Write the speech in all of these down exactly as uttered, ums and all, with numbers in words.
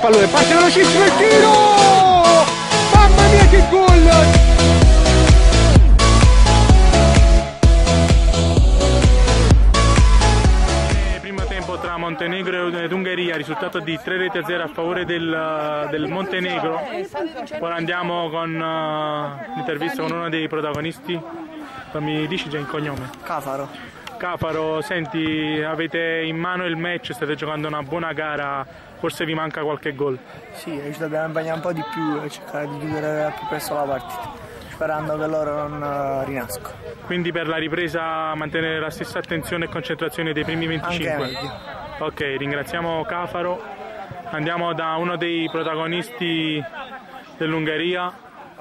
pallone, parte velocissimo il tiro! Mamma mia che gol! Tra Montenegro ed Ungheria, risultato di tre reti a zero a favore del, del Montenegro. Ora andiamo con uh, l'intervista con uno dei protagonisti. Mi dici già il cognome? Cafaro. Cafaro, senti, avete in mano il match, state giocando una buona gara, forse vi manca qualche gol? Sì, ci dobbiamo impegnare un po' di più e cercare di chiudere al più presto la partita, sperando che loro non uh, rinascano. Quindi per la ripresa mantenere la stessa attenzione e concentrazione dei primi venticinque? Anche meglio. Ok, ringraziamo Cafaro. Andiamo da uno dei protagonisti dell'Ungheria.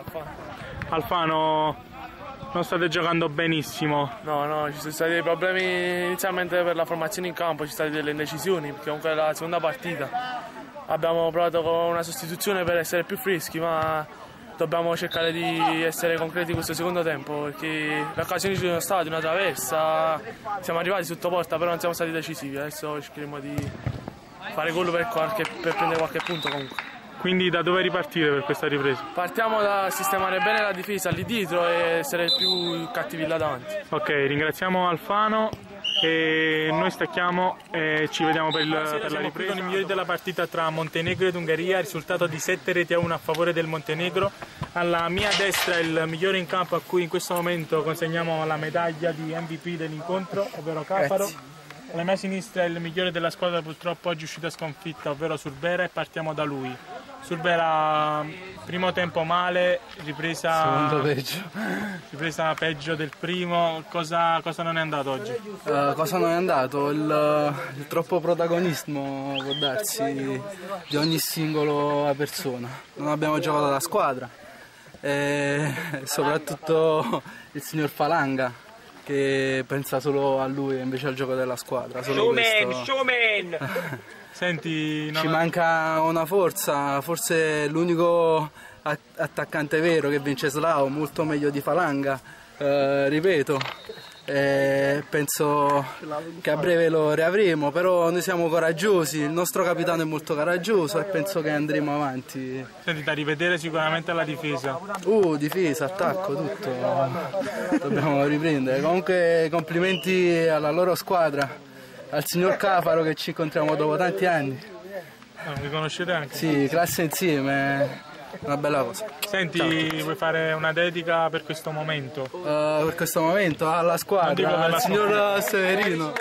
Alfano, non state giocando benissimo. No, no, ci sono stati dei problemi inizialmente per la formazione in campo, ci sono state delle indecisioni, perché comunque è la seconda partita. Abbiamo provato con una sostituzione per essere più freschi, ma dobbiamo cercare di essere concreti in questo secondo tempo, perché le occasioni ci sono state, una traversa, siamo arrivati sotto porta, però non siamo stati decisivi. Adesso cercheremo di fare gol per, qualche, per prendere qualche punto comunque. Quindi da dove ripartire per questa ripresa? Partiamo da sistemare bene la difesa lì dietro e essere più cattivi là davanti. Ok, ringraziamo Alfano e noi stacchiamo e ci vediamo per, il, per la ripresa. Con i migliori della partita tra Montenegro ed Ungheria, risultato di sette reti a uno a favore del Montenegro. Alla mia destra il migliore in campo a cui in questo momento consegniamo la medaglia di M V P dell'incontro, ovvero Cafaro. Grazie. Alla mia sinistra il migliore della squadra, purtroppo oggi uscito a sconfitta, ovvero Surbera, e partiamo da lui. Surbera, primo tempo male, ripresa secondo peggio, ripresa peggio del primo. Cosa, cosa non è andato oggi? Uh, cosa non è andato? Il, il troppo protagonismo, può darsi, di ogni singola persona. Non abbiamo giocato da squadra e soprattutto il signor Falanga, che pensa solo a lui e invece al gioco della squadra. Solo showman, showman! Senti, no, ci manca una forza, forse l'unico attaccante vero che Vinceslao, molto meglio di Falanga, eh, ripeto, eh, penso che a breve lo riavremo, però noi siamo coraggiosi, il nostro capitano è molto coraggioso e penso che andremo avanti. Senti, da rivedere sicuramente alla difesa. Uh, difesa, attacco, tutto, dobbiamo riprendere. Comunque complimenti alla loro squadra, al signor Cafaro che ci incontriamo dopo tanti anni. Ah, mi conoscete anche? Sì, classe insieme, una bella cosa. Senti, ciao, vuoi fare una dedica per questo momento? Uh, per questo momento alla squadra, al signor Severino.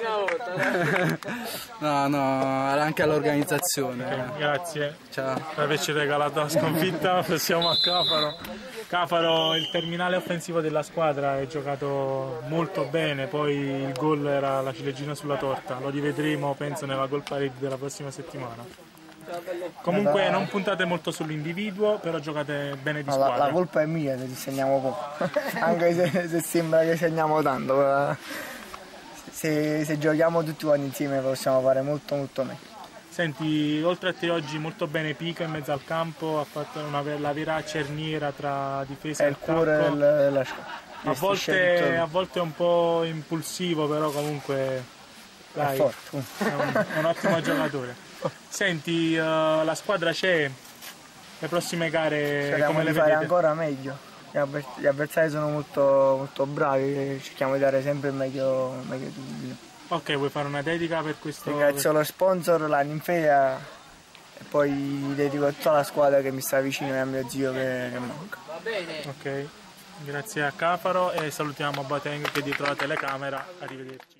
No, no, anche all'organizzazione. Okay, grazie. Ciao. Per averci regalato la sconfitta, passiamo a Cafaro. Cafaro, il terminale offensivo della squadra è giocato molto bene, poi il gol era la ciliegina sulla torta, lo rivedremo penso nella goal parade della prossima settimana. Comunque non puntate molto sull'individuo, però giocate bene di squadra. La, la colpa è mia se ti segniamo poco, anche se, se sembra che segniamo tanto, se, se giochiamo tutti quanti insieme possiamo fare molto molto meglio. Senti, oltre a te oggi molto bene Pico in mezzo al campo, ha fatto una, la vera cerniera tra difesa e attacco. È il cuore del, della squadra. A volte, a volte è un po' impulsivo, però comunque dai, è, forte. È, un, è un ottimo giocatore. Senti, uh, la squadra c'è, le prossime gare cerchiamo come le di fare vedete? Ancora meglio, gli avversari sono molto, molto bravi, cerchiamo di dare sempre il meglio, meglio possibile. Ok, vuoi fare una dedica per questo? Ringrazio lo sponsor, la Ninfea, e poi dedico a tutta la squadra che mi sta vicino e a mio zio che, che manca. Va bene. Ok, grazie a Cafaro e salutiamo Boateng che è dietro la telecamera, arrivederci.